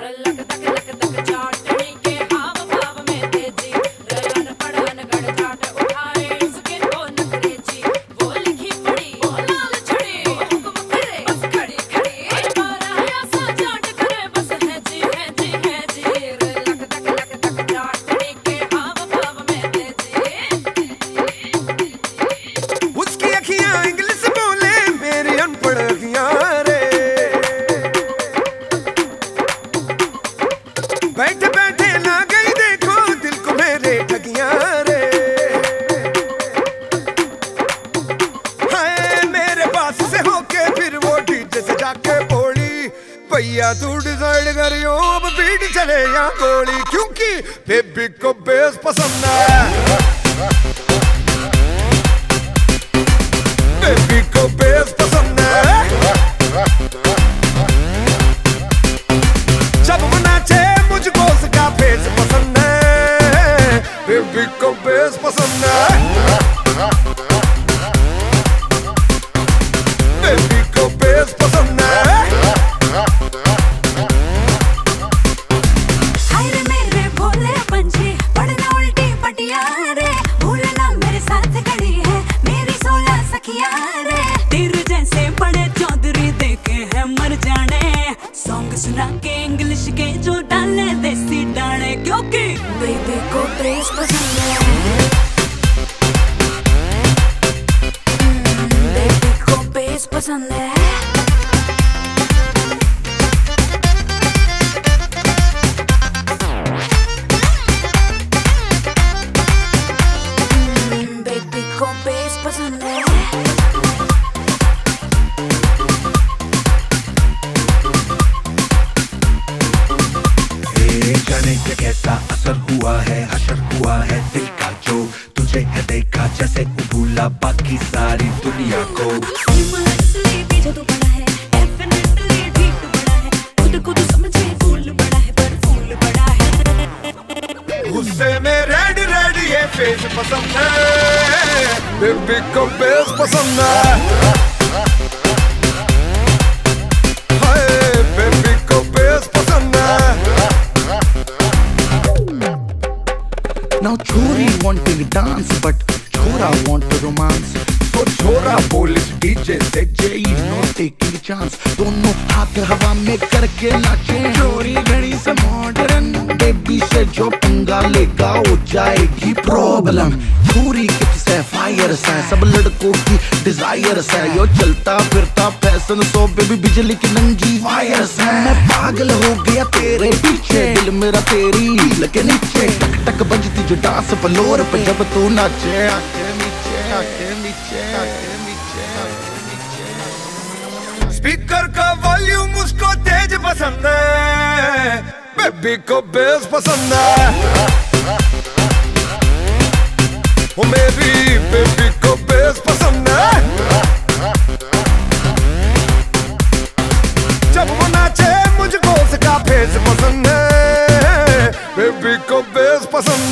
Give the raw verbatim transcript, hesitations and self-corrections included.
बैठे बैठे ना गई देखो दिल को मेरे ठगियां रे। हाय मेरे पास से होके फिर वो डीजे से जाके बोली, भैया तू डिसाइड करियो अब बीट चले या गोली, क्योंकि बेबी को बेस पसंद है, बेबी को बेस पसंद है। जब वो नाचे मुझको उसका फेस पसंद है, बेबी को बेस पसंद है, बेबी को बेस पसंद है। हाय रे मेरे भोले पंछी पढ़ना उल्टी पटिया रे, भूलना मेरे साथ खड़ी है मेरी सोलह सखिया रे। तेरे जैसे बड़े चौधरी देखे हैं मर जाने, सॉन्ग सुना के इंग्लिश के जो डाले देसी डाले, क्योंकि बेबी को बेस पसंद है, बेबी को बेस पसंद है। बेबी को बेस पसंद है। कैसा असर हुआ है, असर हुआ है दिल का जो तुझे है देखा जैसे भूला बाकी सारी दुनिया को। पीछे तो पड़ा है, डेफिनेटली ठीक तो पड़ा है, खुद को तो समझे फूल बड़ा है पर फूल बड़ा है। गुस्से में रेड रेड ये फेस पसंद है, बेबी को बेस पसंद है, हाय बेबी को बेस पसंद है। Now chori wanting dance but chora want to romance, so chora बोलिस डीजे से Jay is not taking chance, दोनों हाथ हवा में करके नाचे। चोरी घड़ी से मॉडर्न बेबी से जो पंगा लेगा हो जाएगी प्रॉब्लम। चोरी किप्स है फायर है सब लड़कों की डिजायर है, यो चलता फिरता फैशन सो बेबी बिजली की नंगी वायर है। मैं पागल हो गया तेरे पीछे, दिल मेरा तेरी लगे नीचे, टक टक बजती जो डांस फ्लोर पे जब तू नाचे। आके नीचे आके नीचे आके नीचे आके नीचे। स्पीकर का वॉल्यूम उसको तेज पसंद है, बेबी को बेस पसंद है, वो मेरी बेबी को बेस पसंद है। जब वो नाचे मुझको उसका फेस पसंद है, बेबी को बेस पसंद